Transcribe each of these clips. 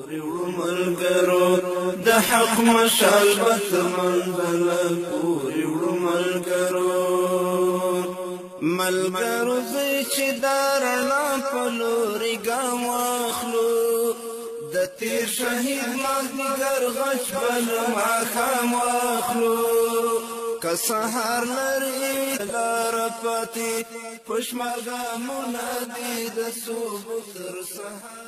پوری وړو ملګرو د حق مشال به تر منزله پوری وړو ملګرو زوی چې دا رڼا په لورې ګام واخلو د تیر شهید مازدیګر غچ به له ماښام واخلو که سهار لري لاره پاتې په شمار ګامونه دي د صبح تر سهار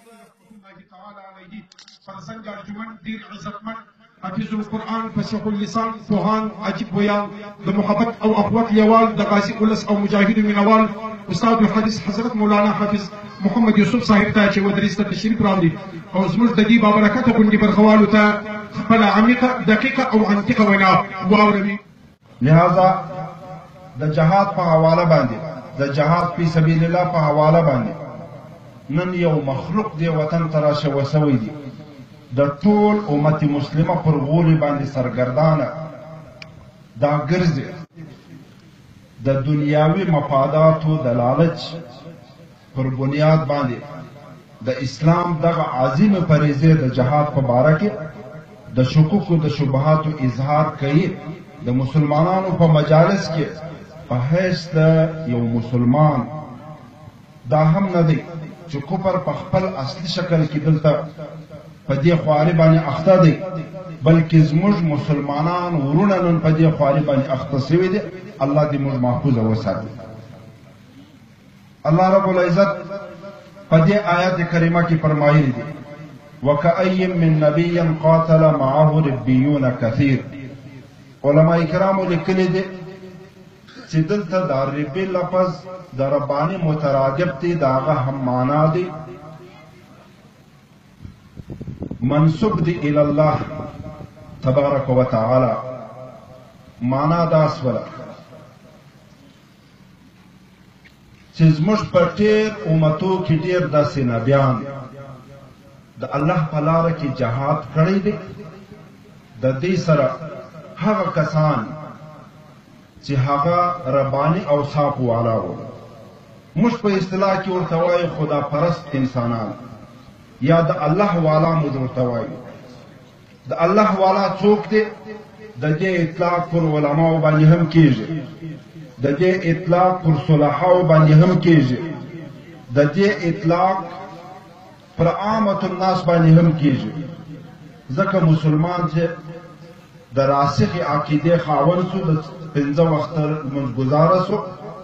فرزند ارجمند دیر عزتمند حافظ القرآن فصیح اللسان پوهان عجیب بیان د محبت او اخوت یوال د غازی اولس او مجاهد مینوال استاد الحدیث حضرت مولانا حافظ محمد یوسف صاحب ته چې ودریس ته تشریف راوړي او زموږ د دې بابرکته غونډې برخوالو ته خپله عمیقه دقیقه او منطقه وینا واوروي. لہذا د جهاد په حواله باندې د جهاد فی سبیل الله په حواله باندې نن یو مخلوق دی وطن ته راشوه سوی دی د ټول امت مسلمه پر غولې باندې سرګردانه دا ګرځي د دنیاوي مفاداتو د لالچ پر بنیاد باندې د اسلام دغه عظیم فریضه د جهاد په باره کې د شکوک او د شبهاتو اظهار کوي د مسلمانانو په مجالس کې په حیث د یو مسلمان دا هم نه دی چې کفر په خپل اصلي شکل کې دلته په دې خواري باندې اخته دی بلکې زموږ مسلمانان ورونه نن په دې خواري باندې اخته شوي دي. الله دې موږ محفوظ وساتي. الله رب العزت په دې آیات کریمه کې فرمایلی دي وکأی من نبی قاتل معه ربیون کثیر. علماء کرامو لیکلي دي چې دلته د ربی لفظ د ربانی مترادف دی د هغه هم معنا دی منسوب دی الی الله تبارک و تعالی. معنا دا سوله چې زموږ په ډېر امتو کې ډېر داسې نبیان د الله په لاره کې جهاد کړی دی د دې سره هغه کسان چې هغه رباني اوصاف والا وو موږ په اصطلاح کې ورته وایو خدا پرست انسانان یا د الله والا موږ ورته وایو. د الله والا څوک دی د دې اطلاق پر علماو باندې هم کېږي د دې اطلاق پر صلحاو باندې هم کېږي د دې اطلاق پر عامة الناس باندې هم کېږي ځکه مسلمان چې د راسخ عقیدې خاوند سو د 5 وخت لمونځ ګزاره سو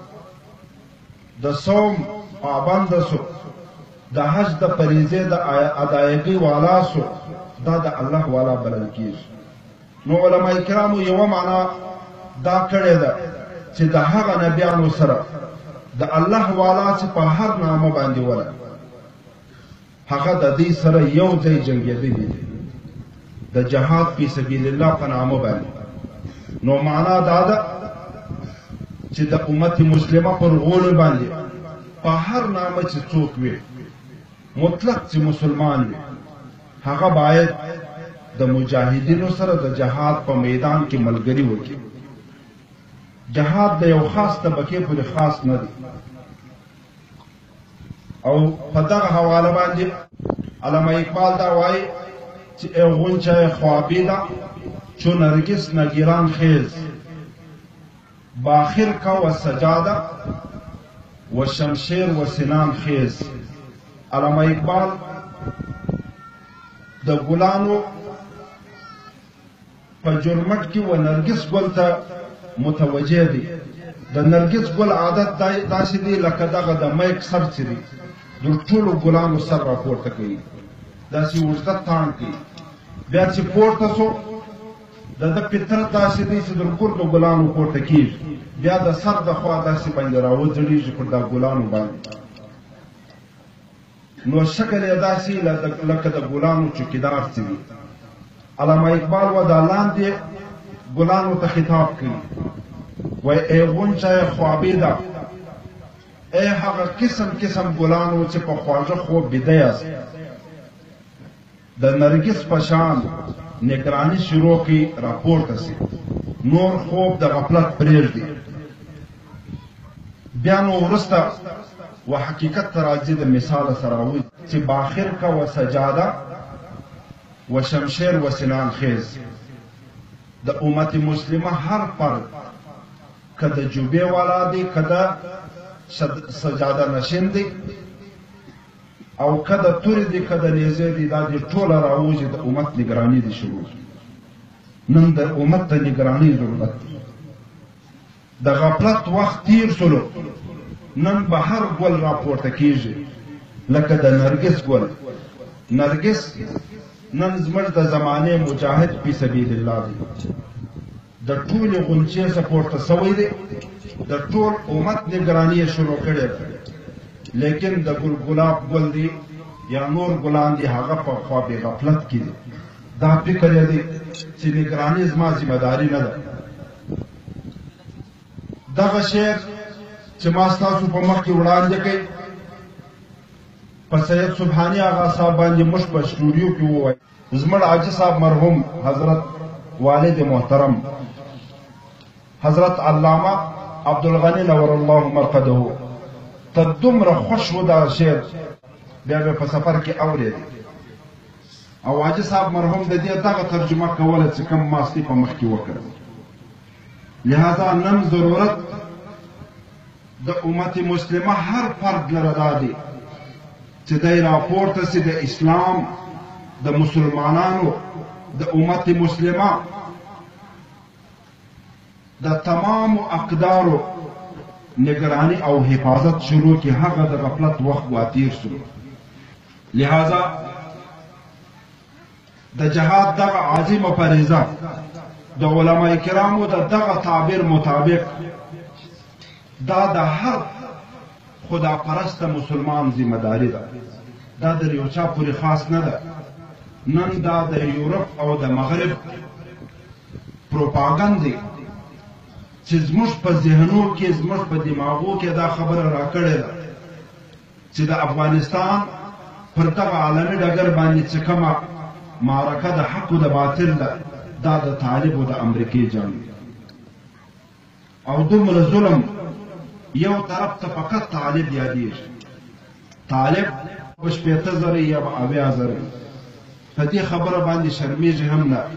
د صوم پابند سو د حج د فریضې د ادایګۍ والا سو دا د الله والا بلل کېږي. نو علماء کرامو یوه معنا دا کړې ده چې د هغه نبیانو سره د الله والا چې په هر نامه باندې وله هغه د دې سره یو ځای جنګېدلی دي د جهاد فی سبیل الله په نامه باندې. نو معنا دا ده چې د امت مسلمه پر غولو باندې په هر نامه چې څوک وي مطلق چې مسلمان وي هغه باید د مجاهدینو سره د جهاد په میدان کې ملګری وکړي. جهاد د یو خاص طبقې پورې خاص نه دی او په دغه حواله باندې علامه اقبال دا وایي چې ای غونچه خوابیده چو نرگس نگیران خیز باخر کا و سجاده و شمشیر و سنان خیز. علامه اقبال د ګلانو په جرمټ کې و نرگس ګل ته متوجه دی. د نرگس ګل عادت داسې دی لکه دغه د میک سر چې دی د ټولو ګلانو سر راپورته کوي داسې اوږده تاڼ کوي بیا چې پورته سو د ده فطرت داسې دی چې د ګردو ګلانو پورته کېږي بیا د سر د خوا داسې باندې راوځړېږي پر دا ګلانو باندې. نو شکل یې داسې لکه د ګلانو چوکیدار چې وي. علامه اقبال و دا لاندې ګلانو ته خطاب کوي وای ای غونچه خوابیده ای هغه قسم قسم ګلانو چې په خواږه خوب بیده یاست د نرګس په شان نگرانی شروع کی راپورته سي نور خوب د غفلت پرېږدي. بیا نو وروسته و حقیقت ته راځي د مثال سره وایي چې باخر کا و سجاده و شمشیر و سنان خیز د امت مسلمه هر فرد که د جوبې والا دی که د سجاده نشین دی او که د تورې دی که د نیزې دی دا دی ټوله راوځي د امت نګراني دی شروع نن د امت د نګرانۍ ضرورت دی د غفلت وخت تیر سلو نن به هر ګل راپورته کیږي لکه د نرګس ګل نرګس نن زموږ د زمانې مجاهد فی سبیل الله دی د ټولې غونچې څخه پورته سوی دی د ټول امت نګراني شروع کړې ده لیکن د ګل ګلاب ګل دی یا نور ګلان دی هغه په خوا بې غفلت کې دی دا فکر یې دی چې نګراني زما ذمهداري نه ده دغه شعر چې ما ستاسو په مخ کې وړاندې کړی په سید سبحاني آغا صاحب باندې موږ په سټوډیو کې ووایي زموږ حاجي صاحب مرحوم حضرت والد محترم حضرت علامه عبدالغني نور الله مرقده ته دومره خوښ و دا شعر بیا به په سفر کې اورېدی او حاجي صاحب مرحوم د دې دغه ترجمه کوله چې کوم ماستي په مخ کې وکړه لہذا نن ضرورت د امت مسلمه هر فرد لره دا دی چې دی راپورته سي د اسلام د مسلمانانو د امت مسلمه د تمامو اقدارو نگرانی او حفاظت شروع کی هغه د غفلت وخت واتیر شو لہذا د جهاد دغه عظیمه فریضه د علماء کرامو د دغه تعبیر مطابق دا د هر خدا پرست مسلمان ذمہ داری ده دا د یو چا پورې خاص نه ده نن دا د یورپ او د مغرب پروپاګاندا چې زموږ په ذهنو کې زموږ په دماغو کې دا خبره راکړې ده چې د افغانستان پر دغه عالمي ډګر باندې چې کومه معرکه د حق او د باطل ده دا د طالب او د امریکای جنګ او دومره ظلم یو طرف ته فقط طالب یادېږي طالب په 80,000 یا 80,000 په دې خبره باندې شرمېږي هم نه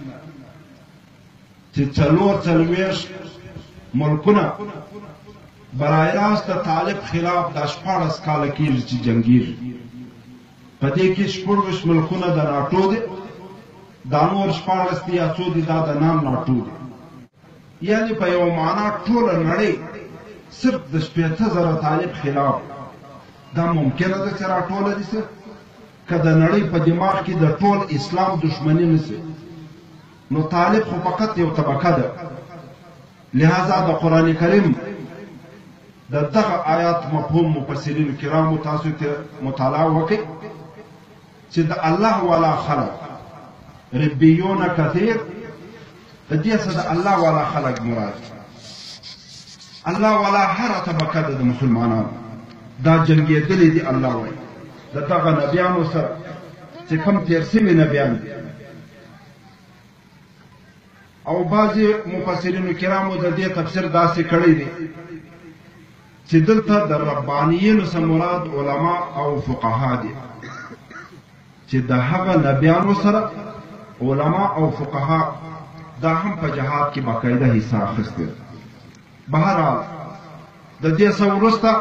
چې 44 ملکونه برای راست د طالب خلاف د 14 کاله کېږي چې جنګېږي په دې کې 14 ملکونه د ناټو دي دا نور 14 دي یا څو دي دا د نام ناټو دي یعنی په یو معنا ټوله نړۍ صرف د 80,000 طالب خلاف دا ممکنه ده چې راټوله دي صرف که د نړۍ په دماغ کې د ټول اسلام دشمني نشي نو طالب خو فقط یو طبقه ده لہذا د قرآن کریم د دغه آیات مفهوم مفسرین کرامو تاسو ته مطالعه وکړئ چې د الله والا خلق ربیون کثیر د دې څخه د الله والا خلق مراد الله والا هر طبقه ده د مسلمانانو دا جنګېدلې دي الله وایي د دغه نبیانو سره چې کوم تیر سوي نبیان دي او بعضی مفسرینو کرامو د دې تفسیر داسې کړی دی چې دلته د ربانیینو څخه مراد علما او فقها دي چې د هغه نبیانو سره علما او فقها دا هم په جهاد کې باقاعده حصہ اخیستی بهرحال د دې څخه وروسته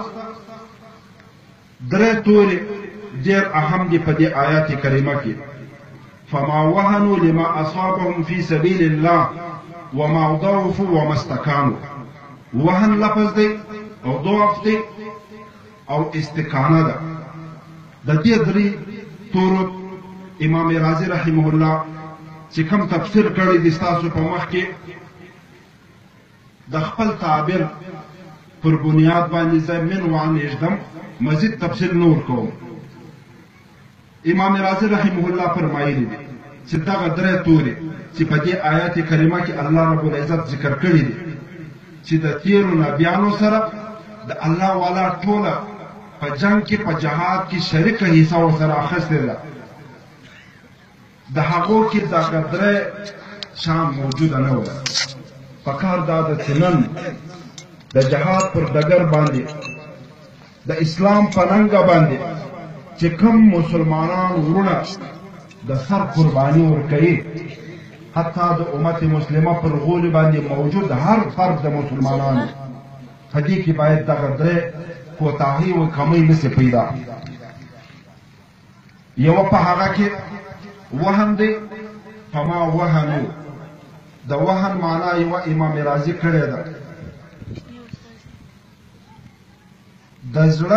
درې تورې ډېر اهم دي په دې آیات کریمه کې فما وهنوا لما أصابهم في سبيل الله وما ضعفوا وما استكانوا وهن لفظ دی او ضعف دی او استکانه ده د دې درې تورو امام رازي رحمه الله چې کوم تفسیر کړی دی تاسو په مخ کې د خپل تعبیر پر بنیاد باندې زمين وانېږدم مزید تفسیر نور کوم امام رازي رحمه الله فرمایلی دی چې دغه درې تورې چې په دې آیات کریمه کې الله رب العزت ذکر کړی دی چې د تیرو نبیانو سره د الله والا ټوله په جنگ کې په جهاد کې شریک حصہ ورسره اخیستې ده د هغو کې دغه درې شان موجوده نه وه پکار دا ده چې نن د جهاد پر ډګر باندې د اسلام په ننګه باندې چې کوم مسلمانان ورونه د سر قرباني ورکوي، حتی د امت مسلمه پر غولي باندې موجود هر فرد د مسلمانانو په دې کې باید دغه درې کوتاهي و کمی نسي پیدا. یوه په هغه کې وهن دی، فما وهنو. د وهن معنا یوه امام رازي کړې ده، د زړه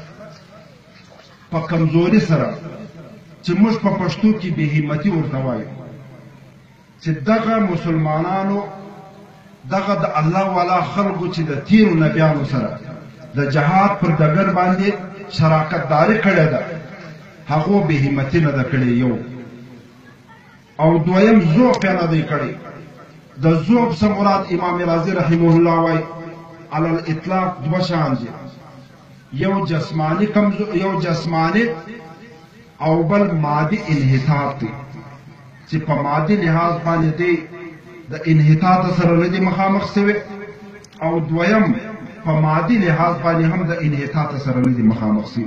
په کمزوري سره چې موږ په پښتو کې بې همتي ورته وایو، چې دغه مسلمانانو دغه د الله والا خلکو چې د تیرو نبیانو سره د جهاد پر ډګر باندې شراکت داري کړې ده، هغو بې همتي نه ده کړې یو، او دویم ذوق یې نه دی کړی. د ذوق څه مراد امام رازي رحمه الله وایي علی الاطلاق دوه شان دي، یو جسمانی او بل مادي انحطاط دی، چې په مادي لحاظ باندې دی د انحطاط سره نه دي مخامخ سوی، او دویم په مادي لحاظ باندې هم د انحطاط سره نه دي مخامخ سوی.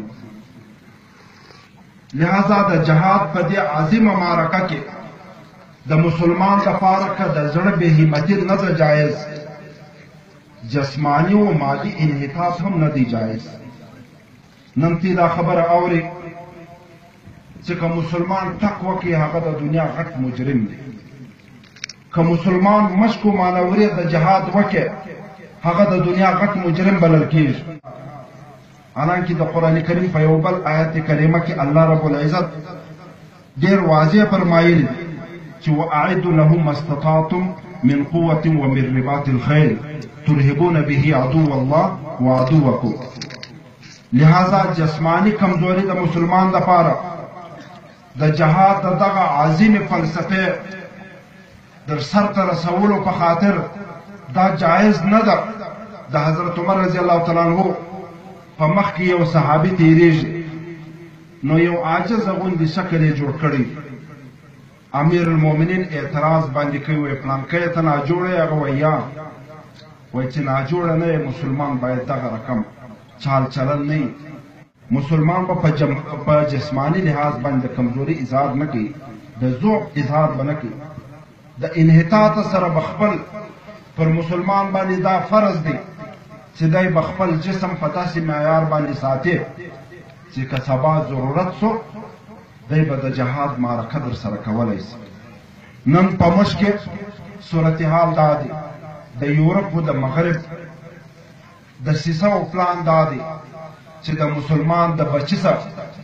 لہذا د جهاد په دې عظیمه معرکه کې د مسلمان لپاره که د زړه بې همتي نه ده جایز، جسمانی و مادي انحطاط هم نه دی جایز. نن تی دا خبره اوري چې که مسلمان ټک وکړي هغه د دنیا غټ مجرم دی، که مسلمان مشک و مانورې د جهاد وکړي هغه د دنیا غټ مجرم بلل کېږي. حالانکه د قرآن کریم په یو بل آیت کریمه کې الله رب العزت ډېر واضح فرمایلی چې واعدوا لهم ما استطعتم من قوة ومن رباط الخيل ترهبون به عدو الله وعدوكم. لہذا جسمانی کمزوری د مسلمان لپاره د جهاد دغه عظیم فلسفه در سر ته رسولو په خاطر دا جایز نه ده. د حضرت عمر رضی الله تعالی عنہ په مخ کې یو صحابي تیریږي، نو یو عاجز غوندې شکل یې جوړ کړی. امیر المؤمنین اعتراض باندې کوي، وایي پلانکی ته ناجوړه یې؟ هغه وایي یا، وایي چې ناجوړه نه یې، مسلمان باید دغه رقم چال چلن نه وي. مسلمان به په جسمانی لحاظ باندې د کمزوري اظهار نه کوي، د ذوق اظهار به نه کوي. د انحطاط سره به خپل پر مسلمان باندې دا فرض دی چې دی به خپل جسم په داسې معیار باندې ساتي چې که سبا ضرورت سو دی به د جهاد معرکه در سره کولی شي. نن په موږ کې صورتحال دا دی، د یورپ و د مغرب د سیسه و پلان دا دی چې د مسلمان د بچی سره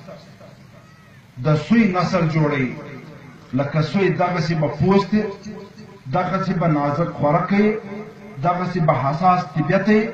د سوی نسل جوړوي، لکه سوی دغسې به پوست دی، دغسې به نازک خوراک کوي، دغسې به حساس طبیعت دی.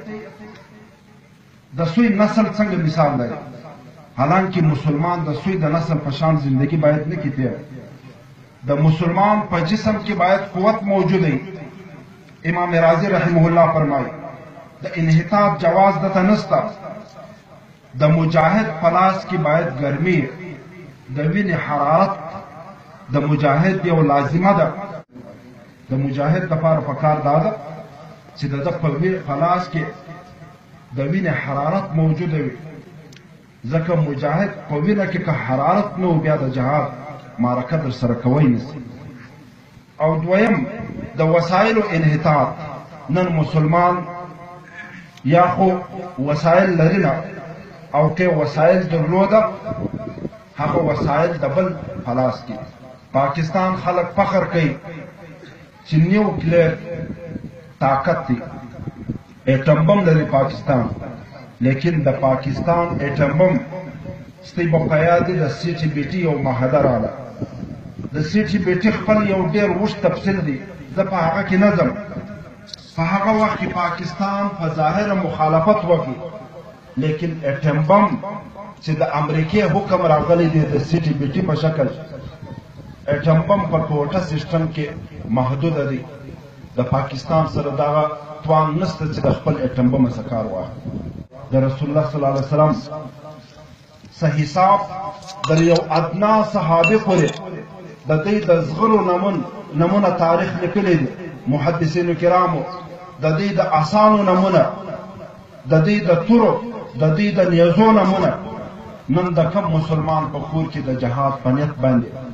د سوی نسل څنګه مثال دی؟ حالانکه مسلمان د سوی د نسل په شان زندگی باید نه کیږي. د مسلمان په جسم کې باید قوت موجود وي. امام رازي رحمه الله فرمایي د انحطاط جواز دته نسته. د مجاهد په لاس کې باید ګرمي، د وینې حرارت د مجاهد یو لازمه ده. د مجاهد لپاره پکار دا ده چې د په لاس کې د وینې حرارت موجوده وي، ځکه مجاهد په وینه کې که حرارت نه و بیا د جهاد معرکه در سره کوی نسي. او دویم د وسایلو انحطاط. نن مسلمان یا خو وسایل لري نه، او که وسایل درلوده هغه وسایل د بل په لاس کې. پاکستان خلک فخر کوي چې نیوکلیر طاقت دی، ایټم بم لري پاکستان، لیکن د پاکستان ایټم بم ستی به په یاد د سی ټي بي ټي یو معاهده راغله. د سی ټي بي ټي خپل یو ډېر اوږد تفصیل دی، زه په هغه کې نه ځم. په هغه وخت کې پاکستان په ظاهره مخالفت وکړي، لیکن ایټم بم چې د امریکې حکم راغلی دی د سی ټي بي ټي په شکل، ایټم بم په کوټه سیسټم کې محدوده دی. د پاکستان سره دغه توان نشته چې د خپل ایټم بم څخه کار واخلي. د رسول الله صلی الله علیه وسلم څه حساب در یو ادنا صحابه پورې د دې د زغرو نمونه تاریخ لیکلی دی. محدثینو کرامو د دې د اسانو نمونه، د دې د تورو، د دې د نیزو نمونه. نن د کم مسلمان په کور کې د جهاد په نیت باندې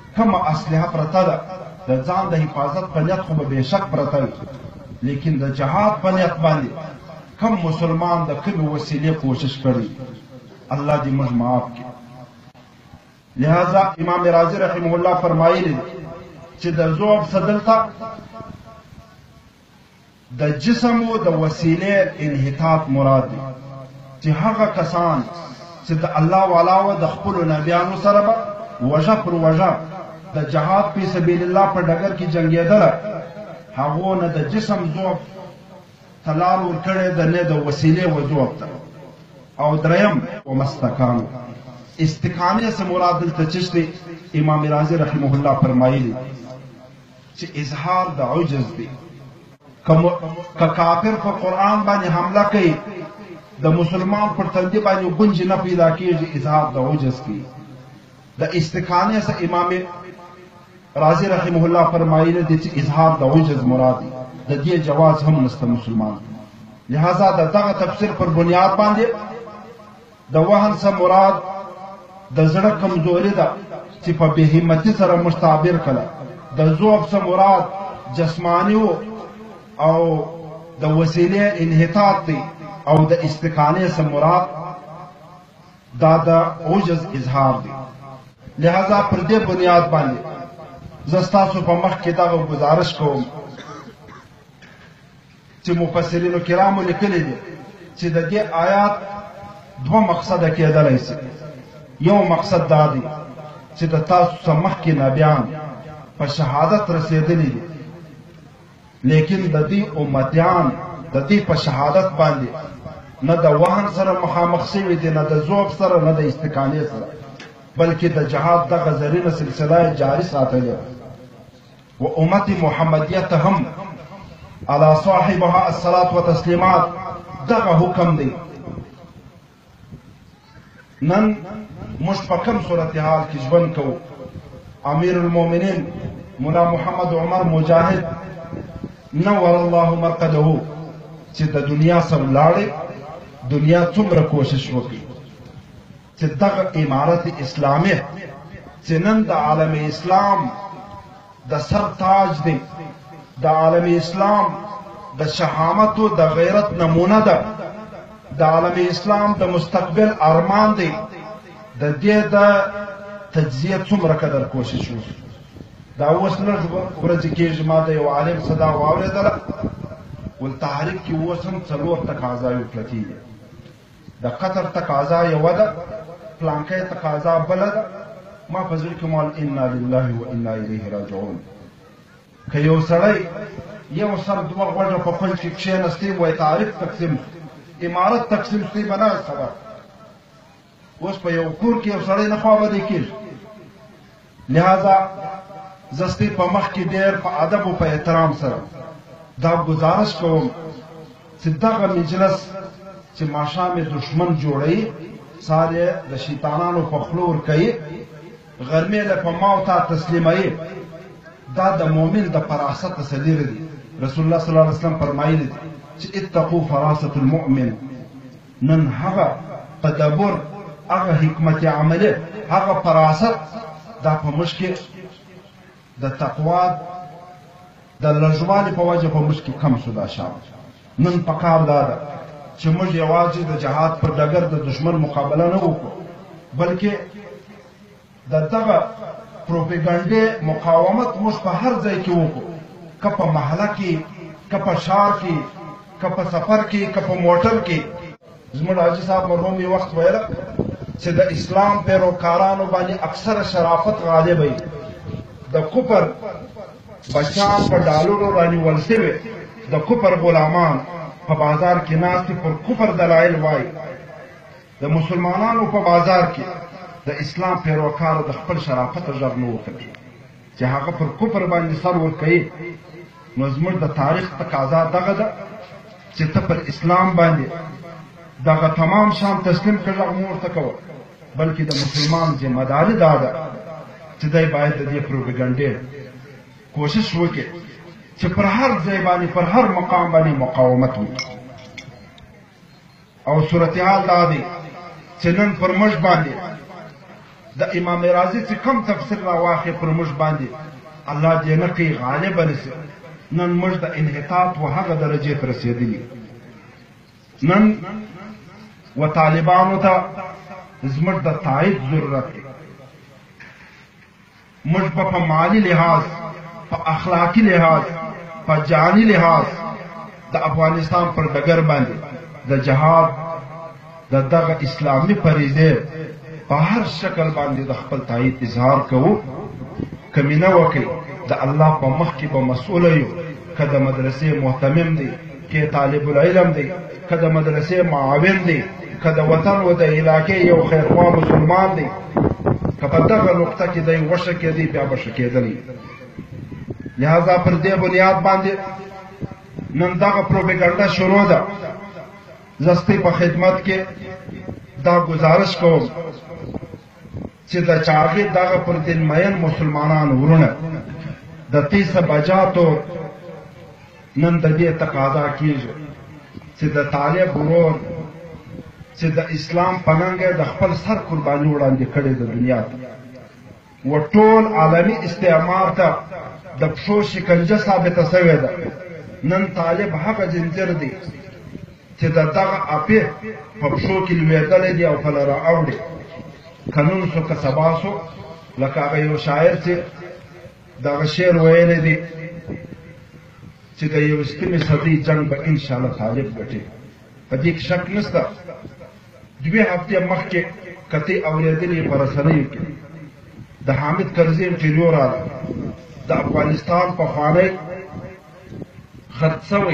کومه اسلحه پرته ده د ځان د حفاظت په نیت خو به بېشک پرته وي، لیکن د جهاد په نیت باندې کم مسلمان د کومې وسیلې کوشش کړي، الله دې موږ معاف کړي. لہذا امام رازی رحمه الله فرمایلی چې د ذوب څه دلته د جسم او د وسیلې انحطاط مراد دی، چې هغه کسان چې د الله والا د خپلو نبیانو سره به وژه پر وژه د جهاد فی سبیل الله په ډګر کې جنګېدله، هغو نه د جسم ذوب ته لار ورکړې ده، نه د وسیلې و ذوب ته. او دریم ومستکانو، استکانې څه مراد دلته چش دی؟ امام رازی رحمه الله فرمایلی چې اظهار د عجز دی. که کافر په قرآن باندې حمله کوي د مسلمان پر تندي باندې گنج نه پیدا کېږي، اظهار د عجز کی. د استکانې څه امام رازی رحمه الله فرمایلی دی چې اظهار د عجز مراد دی، د دې جواز هم نشته مسلمان. لہذا د دغه تفسیر پر بنیاد باندې د وهن څه مراد د زړه کمزوري ده چې په بې همتي سره مشتعبر کړه، د ذوب څه مراد جسمانی او د وسیلې انحطاط دی، او د استکانې څه مراد دا د عجز اظهار دی. لہذا پر دې بنیاد باندې زه ستاسو په مخ کې دغه گزارش کوم چې مفسرینو کرامو لیکلي دي چې د دې آیات دوه مقصده کېدلی شي. یو مقصد دا دی چې د تاسو څخه مخکې نبیان په شهادت رسېدلي دي، لیکن د دې امتیان د دې په شهادت باندې نه د وهن سره مخامخ شوي دي، نه د ذوب سره، نه د استکانې سره، بلکې د جهاد دغه زرینه سلسله جاري ساتلې و امت محمدیه ته هم علی صاحبها الصلاة و تسلیمات دغه حکم دی. نن موږ په کوم صورتحال کې ژوند کوو؟ امیر المؤمنین مولا محمد عمر مجاهد نور الله مرقده چې د دنیا سره لاړې، دنیا څومره کوشش وکړي چې دغه امارت اسلامي چې نن د عالم اسلام د سر تاج دی، د عالم اسلام د شهامت او د غیرت نمونه ده، د عالم اسلام د مستقبل ارمان دی، د دې د تجزیه څومره قدر کوشش وشي. دا اوس لږ ورځې کېږي ما د یو عالم صدا واورېدله، ول تحریک کې اوس هم 4 تقاضاوې پرتې دي. د قطر تقاضا یوه ده، پلانکۍ تقاضا بله ده. ما په زړه کې مال انا لله و انا الیه راجعون. که یو سړی یو سر 2 غوږه په پل کې کښېنستی وایي تاریخ تقسیم امارت تقسیم شوی به نه خبر. اوس په یو کور کې یو سړی نه خوابدی کېږي. لہذا زه ستې په مخ کې ډېر په ادب او په احترام سره دا گزارش کوم چې دغه مجلس چې ماښام یې دشمن جوړوي، سهار یې د شیطانانو په خوله ورکوي، غرمې له په ما او تا تسلیموي، دا د مؤمن د فراست تسلیر دی. رسول الله صلی الله علیه وسلم فرمایلی دی چې اتقوا فراست المؤمن. نن هغه تدبر، هغه حکمت عملی، هغه فراست دا په موږ کې د تقوا د لږوالي په وجه په موږ کې کم شو. دا شام نن پکار دا ده چې موږ یوازې د جهاد پر ډګر د دشمن مقابله نه وکړو، بلکې د دغه پروپاګانډې مقاومت موږ په هر ځای کې وکړو، که په محله کې، که په ښار کې، که په سفر کې، که په موټر کې. زموږ حاجي صاحب مرحوم یې وخت ویله چې د اسلام پیروکارانو باندې اکثره شرافت غالبه وي. د کفر بچان په ډالرو رانیول شوي، د کفر غلامان په بازار کې ناستې پر کفر دلایل وایي. د مسلمانانو په بازار کې د اسلام پیروکارو د خپل شرافت غږ نه وکړي چې هغه پر کفر باندې سر ورکوي. نو زموږ د تاریخ تقاضا دغه ده چې ته پر اسلام باندې دغه تمام شان تسلیم کړه مو ورته کوه، بلکې د مسلمان ذمہ داري دا ده چې دی باید د دې پروپاګانډې کوشش وکړي چې پر هر ځای باندې، پر هر مقام باندې مقاومت وکړي. او صورتحال دا دی چې نن پر موږ باندې د امام رازي چې کم تفسیر راواخې پر موږ باندې الله دې نه کوي غالبه نسي نن موږ د انحطاط و هغه درجې ته رسېدلي نن و طالبانو ته زموږ د تایید ضرورت دی موږ په مالی لحاظ په اخلاقی لحاظ په جانی لحاظ د افغانستان پر ډګر باندې د جهاد د دغه اسلامي فریضې په هر شکل باندې د خپل تایید اظهار کوو کمینه وکړي د الله په مخ کې به مسؤوله یو که د مدرسې محتمم دی که طالب العلم دی که د مدرسې معاون دی که د وطن و د علاقې یو خیرخوا مسلمان دی که په دغه نقطه کې دی وشه کېدی بیا به ښه کېدلی لہذا پر دې بنیاد باندې نن دغه پروپیګنډه شروع ده زه ستاسې په خدمت کې دا گزارش کوم چې د چاغې دغه پر دین مین مسلمانان ورونه د تیسه بجاتو نن د دې تقاضا کیږي چې د طالب ورور چې د اسلام په ننګه د خپل سر قرباني وړاندې کړې د دنیا ته و ټول عالمي استعمار ته د پښو شکنجه ثابته شوې ده نن طالب هغه زنجیر دی چې د دغه اپې په پښو کې لوېدلی دی او کله را اوړي که نن سو که سبا سو لکه هغه یو شاعر چې دغه شعر ویلی دی چې د یویشتمې صدۍ جنګ به انشاءالله طالب ګټي په دې کې شک نشته 2 هفتې مخکې کتې اورېدلې په رسنیو کې د حامد کرزي انټرویو راغله د افغانستان پخوانی خرڅ شوی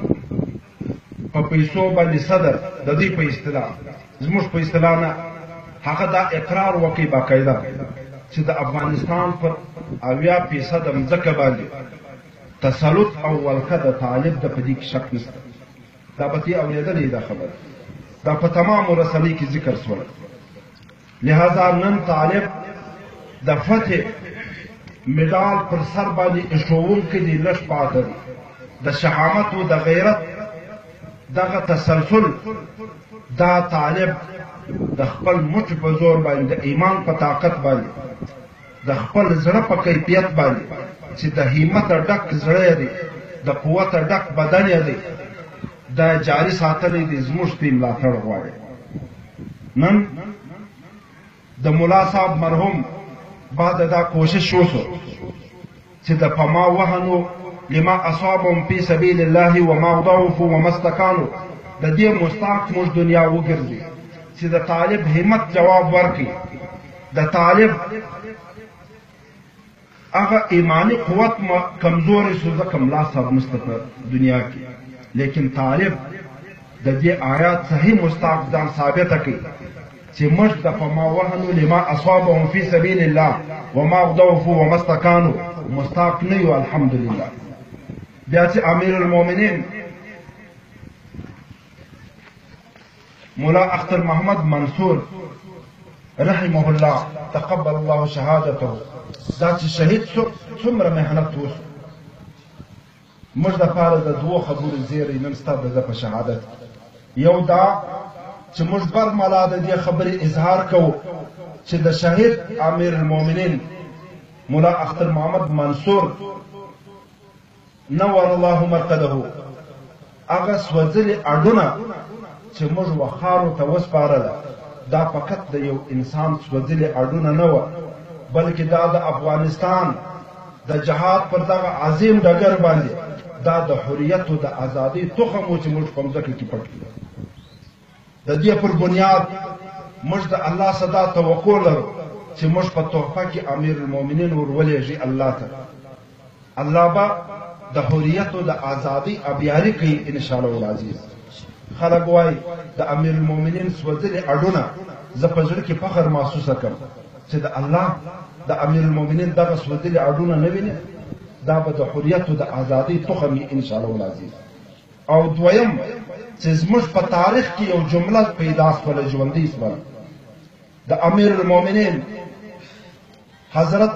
په پیسو باندې صدر د دې په اصطلاح زموږ په اصطلاح نه هغه دا اقرار وکړي باقاعده چې د افغانستان پر 80% مځکه باندې تسلط او ولکه د طالب د په دې کې شک نشته دا به تې اورېدلې دا خبره دا په تمامو رسنۍ کې ذکر شول لہذا نن طالب د فتح مډال پر سر باندې ایښوونکی دی لږ پاته دی د شهامت و د غیرت دغه تسلسل دا طالب د خپل مټ په زور باندې د ایمان په طاقت باندې د خپل زړه په کیفیت باندې چې د همت ډک زړه دی د قوت ډک بدن دی دا جاری ساتلی دی زموږ دې ملاتړ غواړي نن د ملا صاحب مرحوم بعد دا کوشش وشو چې د فما وهنو لما اصابهم فی سبیل الله وما ضعفوا وما استکانوا د دې مستحق موږ دنیا وګرځي چې د طالب همت جواب ورکړي د طالب هغه ایمانی قوت کمزورې شو ځکه ملا صاحب نشته په دنیا کې لیکن طالب د دې آیات صحیح مستحق ځان ثابته کړي چې موږ د فما وهنوا لما اصابهم فی سبیل الله وما ضعفوا وما استکانوا مستحق نه یو الحمدلله بیا چې امیر المؤمنین مولا اختر محمد منصور رحمه الله تقبل الله شهادته دا چې شهید شو څومره محنت وشو موږ دپاره د 2 خبرو زیری نن ستا د ده په شهادت یو دا چې موږ برملا د دې خبرې اظهار کوو چې د شهید امیر المؤمنین مولا اختر محمد منصور نور الله مرقده هغه سوځلې اډونه چې موږ وخارو ته وسپارله دا فقط د یو انسان سوځلې اډونه نه وه بلکې دا د افغانستان د جهاد پر دغه عظیم ډګر باندې دا د حریت او د ازادۍ تخم و چې موږ په مځکه کې پټ کړو د دې پر بنیاد موږ د الله صدا توقع لرو چې موږ په تحفه کې امیر المؤمنین ورولېږي الله ته الله به د حریت او د ازادۍ ابیاري کوي ان شاء الله العزیز خلک وایي د امیر المؤمنین سوځلې اډونه زه په زړه کې فخر محسوسه کوم چې د الله د امیر المؤمنین دغه سوځلې اډونه نه ویني دا به د حریت او د ازادۍ تخم ان شاء الله العزیز او دویم چې زموږ په تاریخ کې یو جمله پیدا شوله ژوندۍ شوله د امیر المؤمنین حضرت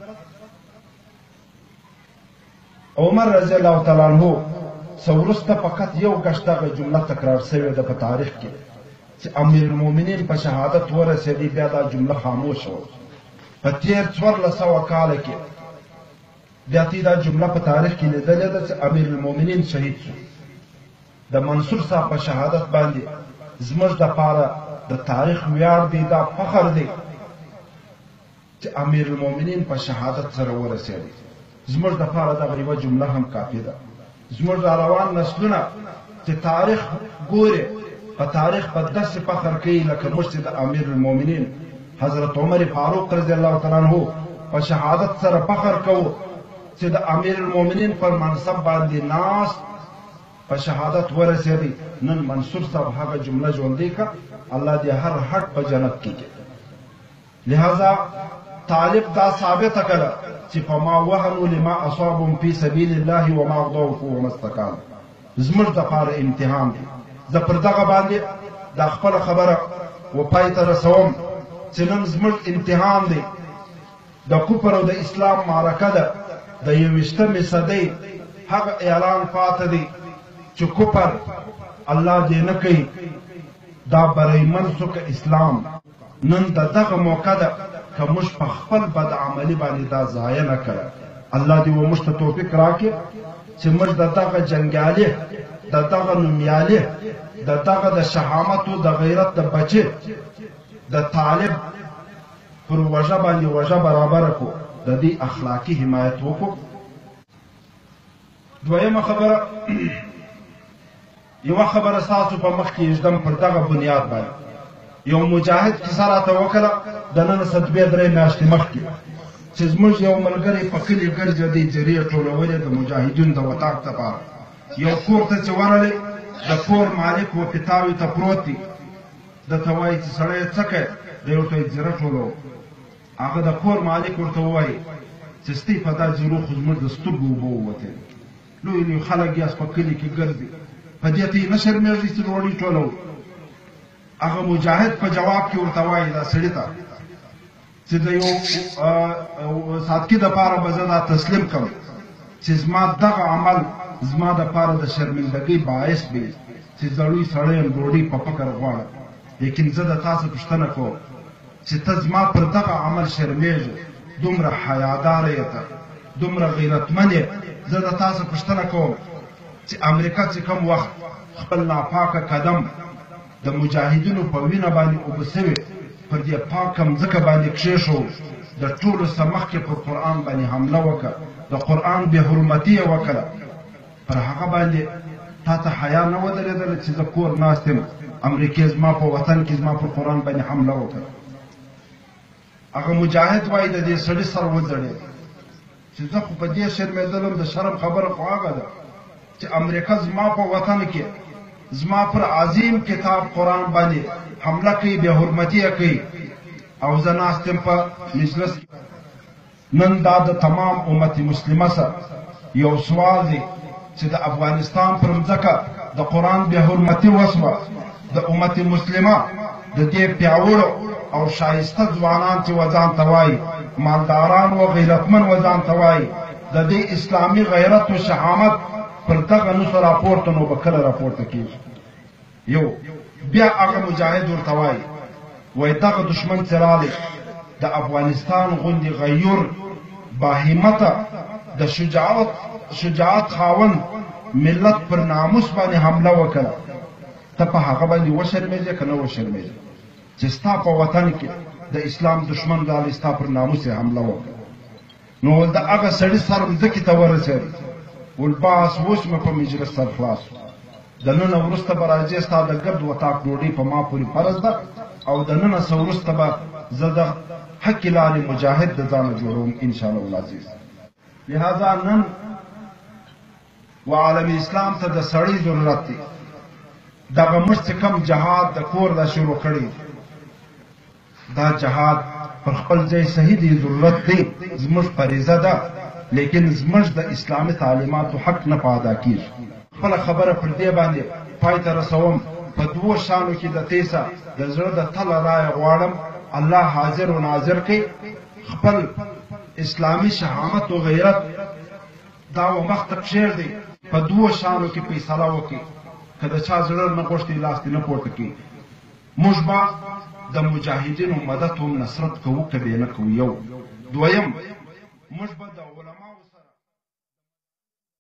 عمر رضی الله تعالی عنہ سورسته فقط یو غشت دغه جمله تکرار شوې ده په تاریخ کې چې امیر المؤمنین په شهادت ورسېدی بیا دا جمله خاموش وه. په تېر 1400 کاله کې بیا تی دا جمله په تاریخ کې لیدلې ده چې امیر المؤمنین شهید شو. د منصور صاحب په شهادت باندې زموږ دپاره د تاریخ ویاړ دی، دا فخر دی چې امیر المؤمنین په شهادت سره ورسېدی. زموږ دپاره دغه یوه جمله هم کافي ده. زموږ را روان نسلونه چې تاریخ ګوري، په تاریخ په داسې فخر کوي لکه موږ چې د امیر المؤمنین حضرت عمر فاروق رضی الله تعالی عنه په شهادت سره فخر کوو چې د امیر المؤمنین پر منصب باندې ناست په شهادت ورسېدی. نن منصور صاحب هغه جمله ژوندۍ کړه، الله دې هر حق په جنت کې کړي. لہذا طالب دا ثابته کړه چې فما وهنوا لما اصابهم في سبيل الله وما ضعفوا وما استكانوا. زموږ دپاره امتحان دی. زه پر دغه باندې دا خپله خبره و پای ته رسوم چې نن زموږ امتحان دی. د کفر او د اسلام معرکه ده. د 21مې صدۍ هغه اعلان پاته دی چې کفر الله دې نه کوي دا بریمن شو که اسلام. نن د دغه موقع ده که موږ په خپل بد عملي باندې دا ضایع نه کړه. الله دې و موږ ته توفیق راکړي چې موږ د دغه جنګیالي، د دغه نومیالي، د دغه د شهامت او د غیرت د بچي د طالب پر وژه باندې وژه برابره کړو، د دې اخلاقي حمایت وکړو. دویمه خبره، یوه خبره ستاسو په مخ کې ږدم پر دغه بنیاد باندې. یو مجاهد کیسه راته وکړه د نن څه 2-3 میاشتې مخکې چې زموږ یو ملګری په کلي ګرځېدی، جرې ټولولې د مجاهدینو د وطاق دپاره. یو کور ته چې ورغلی د کور مالک و پیتاوي ته پروت دی. درته وایي چې سړی څه کوې؟ دی ورته وایي زیره ټولوم. هغه د کور مالک ورته ووایي چې ستی په دا زیرو خو زموږ د سترګو اوبه ووتې. لوی لوی خلک یاست په کلي کې ګرځي، په دې ته یې نه شرمېږئ چې ډوډۍ ټولوو. هغه مجاهد په جواب کې ورته وایي دا سړي ته چې د یو ساتکي دپاره به زه دا تسلیم کړم چې زما دغه عمل زما دپاره د شرمندګۍ باعث دی چې زړوی سړی یم ډوډۍ په فکر غواړم. لیکن زه د تاسو پوښتنه کوم چې ته زما پر دغه عمل شرمېږې، دومره حیاداره یې ته، دومره غیرتمن یې. زه د تاسو پوښتنه کوم چې امریکا چې کوم وخت خپل ناپاکه قدم د مجاهدینو په وینه باندې اوبه سوې پر دې پاکه مځکه باندې کښېښود، د ټولو څه مخکې پر قرآن باندې حمله وکړه، د قرآن بې حرمتي یې وکړه. پر هغه باندې تا ته حیا نه ودرېدله چې زه کور ناست یم، امریکې زما په وطن کې زما پر قرآن باندې حمله وکړه. هغه مجاهد وایي د دې سړي سر وځړېد چې زه خو په دې شرمېدلم. د شرم خبره خو هغه ده چې امریکا زما په وطن کې زما پر عظیم کتاب قرآن باندې حمله کوي، بې حرمتي یې کوي، او زه ناست یم په مجلس کې. نن دا د تمام امت مسلمه سره یو سوال دی چې د افغانستان پر مځکه د قرآن بې حرمتي وسوه، د امت مسلمه د دې پیاوړو او شایسته ځوانان چې وځان ته وایي، مالداران و غیرتمن وځان ته وایي، د دې اسلامي غیرت و شهامت پر دغه نسو راپورته نو به کله راپورته کېږي. یو بیا هغه مجاهد ورته وایي وایي دغه دشمن چې راغلی د افغانستان غوندې غیور باهمته د شجاعت خاوند ملت پر ناموس باندې حمله وکړه. ته په هغه باندې وشرمېږې که نه وشرمېږې چې ستا په وطن کې د اسلام دشمن راغلی، ستا پر ناموس یې حمله وکړه. نو ول د هغه سړي سر مځکې ته ورسېد، ول باس اوس مې په مجلس سر خلاص شو. د ننه وروسته به راځې ستا د ګرد وطاق ډوډۍ په ما پورې فرض ده، او د ننه څه وروسته به زه د حقې لارې مجاهد د ځانه جوړوم انشاءالله العزیز. لہذا نن و عالم اسلام ته د سړی ضرورت دی. دغه موږ چې کوم جهاد د کور دا شروع کړی، دا جهاد پر خپل ځای صحیح دی، ضرورت دی، زموږ فریضه ده، لیکن زموږ د اسلامي تعلیماتو حق نه په ادا کېږي. خپله خبره پر دې باندې پای ته رسوم. په 2 شانو کې د تیسه د زړه د تله رایه غواړم، الله حاضر و ناظر کوي. خپل اسلامي شهامت و غیرت دا و مخ ته کښېږدئ، په 2 شانو کې فیصله وکړي. که د چا زړه نه غوښتي لاس دې نه پورته کړي. موږ به د مجاهدینو مدد هم نصرت کوو که بې نه کوو. یو دویم موږ به د علماو سره